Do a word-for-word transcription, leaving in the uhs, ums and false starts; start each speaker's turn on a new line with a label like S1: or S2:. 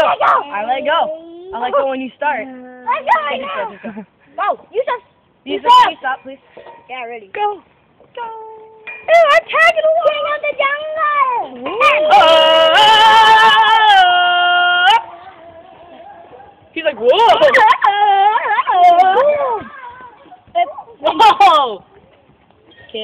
S1: let go.
S2: I let go. I let go when you start.
S1: Let go right now.
S2: Just go, just go.
S1: Go. You stop.
S2: You
S1: You
S2: stop.
S1: stop.
S2: You stop, please.
S1: Yeah, ready.
S2: Go. Go.
S1: Ew, I'm tagging along. King of the jungle.
S2: He's like, whoa. Whoa.